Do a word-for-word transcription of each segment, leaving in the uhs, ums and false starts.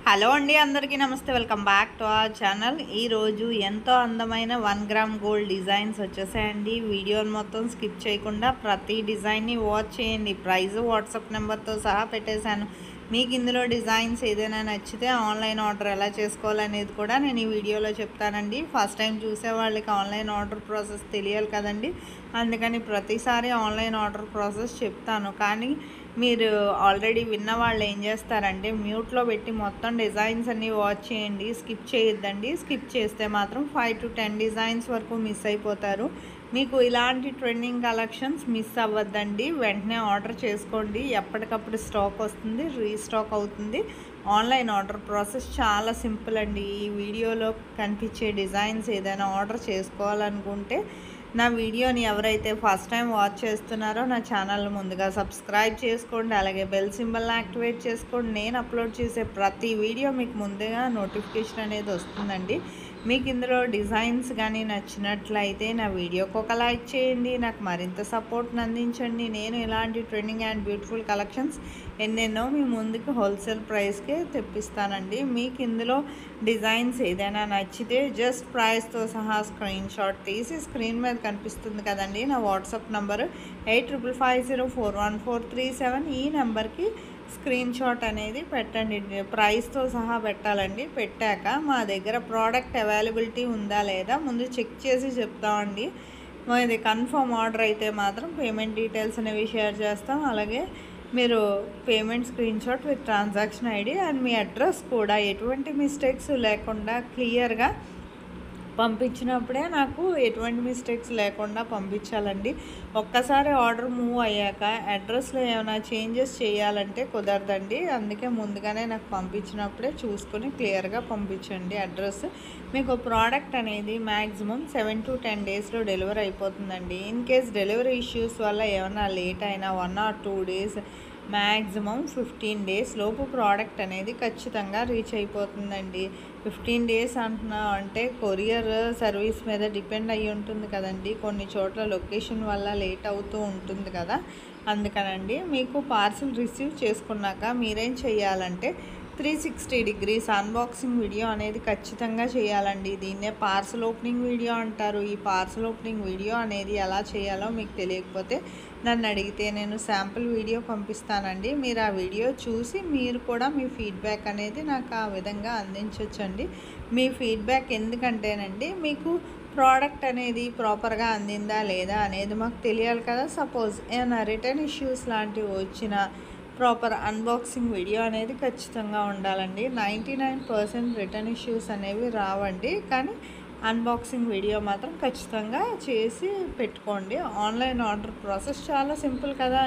Hello అండి, అందరికీ నమస్తే. Welcome back to our channel. ఈరోజు ఎంతో అందమైన వన్ గ్రామ్ గోల్డ్ డిజైన్స్ వచ్చేసాయండి. వీడియోని మొత్తం స్కిప్ చేయకుండా ప్రతి డిజైన్ని వాచ్ చేయండి. ప్రైస్ వాట్సాప్ నెంబర్తో సహా పెట్టేశాను. మీకు ఇందులో డిజైన్స్ ఏదైనా నచ్చితే ఆన్లైన్ ఆర్డర్ ఎలా చేసుకోవాలనేది కూడా నేను ఈ వీడియోలో చెప్తానండి. ఫస్ట్ టైం చూసే వాళ్ళకి ఆన్లైన్ ఆర్డర్ ప్రాసెస్ తెలియాలి కదండి, అందుకని ప్రతిసారి ఆన్లైన్ ఆర్డర్ ప్రాసెస్ చెప్తాను. కానీ మీరు ఆల్రెడీ విన్న వాళ్ళు ఏం చేస్తారంటే మ్యూట్లో పెట్టి మొత్తం డిజైన్స్ అన్నీ వాచ్ చేయండి, స్కిప్ చేయొద్దండి. స్కిప్ చేస్తే మాత్రం ఫైవ్ టు టెన్ డిజైన్స్ వరకు మిస్ అయిపోతారు. మీకు ఇలాంటి ట్రెండింగ్ కలెక్షన్స్ మిస్ అవ్వద్దండి. వెంటనే ఆర్డర్ చేసుకోండి. ఎప్పటికప్పుడు స్టాక్ వస్తుంది, రీస్టాక్ అవుతుంది. ఆన్లైన్ ఆర్డర్ ప్రాసెస్ చాలా సింపుల్ అండి. ఈ వీడియోలో కనిపించే డిజైన్స్ ఏదైనా ఆర్డర్ చేసుకోవాలనుకుంటే నా వీడియోని ఎవరైతే ఫస్ట్ టైం వాచ్ చేస్తున్నారో నా ఛానల్ ముందుగా సబ్స్క్రైబ్ చేసుకోండి. అలాగే బెల్ సింబల్ని యాక్టివేట్ చేసుకోండి. నేను అప్లోడ్ చేసే ప్రతి వీడియో మీకు ముందుగా నోటిఫికేషన్ అనేది వస్తుందండి. మీకు ఇందులో డిజైన్స్ కానీ నచ్చినట్లయితే నా వీడియోకి ఒక లైక్ చేయండి. నాకు మరింత సపోర్ట్ని అందించండి. నేను ఇలాంటి ట్రెండింగ్ అండ్ బ్యూటిఫుల్ కలెక్షన్స్ ఎన్నెన్నో మీ ముందుకు హోల్సేల్ ప్రైస్కే తెప్పిస్తానండి. మీకు ఇందులో డిజైన్స్ ఏదైనా నచ్చితే జస్ట్ ప్రైస్తో సహా స్క్రీన్ షాట్ తీసి స్క్రీన్ మీద కనిపిస్తుంది కదండి నా WhatsApp number eight triple five zero four one four three seven. ఈ నెంబర్కి స్క్రీన్ షాట్ అనేది పెట్టండి. ప్రైస్తో సహా పెట్టాలండి. పెట్టాక మా దగ్గర ప్రోడక్ట్ అవైలబిలిటీ ఉందా లేదా ముందు చెక్ చేసి చెప్తామండి. ఇది కన్ఫర్మ్ ఆర్డర్ అయితే మాత్రం పేమెంట్ డీటెయిల్స్ అనేవి షేర్ చేస్తాం. అలాగే మీరు payment screen shot with transaction ID and మీ అడ్రస్ కూడా ఎటువంటి మిస్టేక్స్ లేకుండా క్లియర్గా పంపించినప్పుడే నాకు ఎటువంటి మిస్టేక్స్ లేకుండా పంపించాలండి. ఒక్కసారి ఆర్డర్ మూవ్ అయ్యాక అడ్రస్లో ఏమైనా చేంజెస్ చేయాలంటే కుదరదండి. అందుకే ముందుగానే నాకు పంపించినప్పుడే చూసుకొని క్లియర్గా పంపించండి అడ్రస్. మీకు ప్రోడక్ట్ అనేది మ్యాక్సిమం సెవెన్ టు టెన్ డేస్లో డెలివరీ అయిపోతుందండి. ఇన్ కేస్ డెలివరీ ఇష్యూస్ వల్ల ఏమైనా లేట్ అయినా one or two days maximum fifteen days లోపు ప్రోడక్ట్ అనేది ఖచ్చితంగా రీచ్ అయిపోతుందండి. ఫిఫ్టీన్ డేస్ అంటున్నా అంటే కొరియర్ సర్వీస్ మీద డిపెండ్ అయ్యి ఉంటుంది కదండి. కొన్ని చోట్ల లొకేషన్ వల్ల లేట్ అవుతూ ఉంటుంది కదా, అందుకనండి. మీకు పార్సిల్ రిసీవ్ చేసుకున్నాక మీరేం చేయాలంటే three sixty degrees unboxing video అనేది ఖచ్చితంగా చేయాలండి. దీన్నే పార్సల్ ఓపెనింగ్ వీడియో అంటారు. ఈ పార్సల్ ఓపెనింగ్ వీడియో అనేది ఎలా చేయాలో మీకు తెలియకపోతే నన్ను అడిగితే నేను శాంపుల్ వీడియో పంపిస్తానండి. మీరు ఆ వీడియో చూసి మీరు కూడా మీ ఫీడ్బ్యాక్ అనేది నాకు ఆ విధంగా అందించవచ్చండి. మీ ఫీడ్బ్యాక్ ఎందుకంటేనండి మీకు ప్రోడక్ట్ అనేది ప్రాపర్గా అందిందా లేదా అనేది మాకు తెలియాలి కదా. సపోజ్ ఏమైనా రిటర్న్ ఇష్యూస్ లాంటివి వచ్చినా ప్రాపర్ అన్బాక్సింగ్ వీడియో అనేది ఖచ్చితంగా ఉండాలండి. Ninety nine percent return issues అనేవి రావండి, కానీ అన్బాక్సింగ్ వీడియో మాత్రం ఖచ్చితంగా చేసి పెట్టుకోండి. ఆన్లైన్ ఆర్డర్ ప్రాసెస్ చాలా సింపుల్ కదా.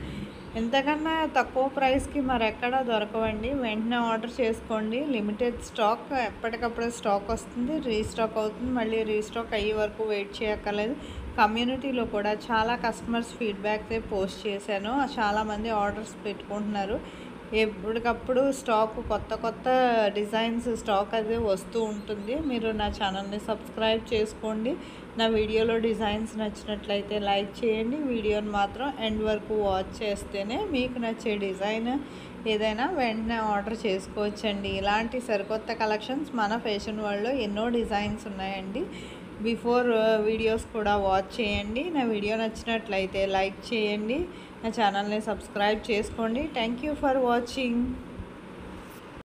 ఎంతకన్నా తక్కువ ప్రైస్కి మరెక్కడా దొరకవండి. వెంటనే ఆర్డర్ చేసుకోండి. లిమిటెడ్ స్టాక్, ఎప్పటికప్పుడే స్టాక్ వస్తుంది, రీస్టాక్ అవుతుంది. మళ్ళీ రీస్టాక్ అయ్యే వరకు వెయిట్ చేయక్కర్లేదు. కమ్యూనిటీలో కూడా చాలా కస్టమర్స్ ఫీడ్బ్యాక్ పోస్ట్ చేశాను. చాలామంది ఆర్డర్స్ పెట్టుకుంటున్నారు. ఎప్పటికప్పుడు స్టాక్ కొత్త కొత్త డిజైన్స్ స్టాక్ అది వస్తూ ఉంటుంది. మీరు నా ఛానల్ని సబ్స్క్రైబ్ చేసుకోండి. నా వీడియోలో డిజైన్స్ నచ్చినట్లయితే లైక్ చేయండి. వీడియోని మాత్రం ఎండ్ వరకు వాచ్ చేస్తేనే మీకు నచ్చే డిజైన్ ఏదైనా వెంటనే ఆర్డర్ చేసుకోవచ్చండి. ఇలాంటి సరికొత్త కలెక్షన్స్ మన ఫ్యాషన్ వరల్డ్లో ఎన్నో డిజైన్స్ ఉన్నాయండి. బిఫోర్ వీడియోస్ కూడా వాచ్ చేయండి. నా వీడియో నచ్చినట్లయితే లైక్ చేయండి. నా ఛానల్ని సబ్స్క్రైబ్ చేసుకోండి. Thank you for watching.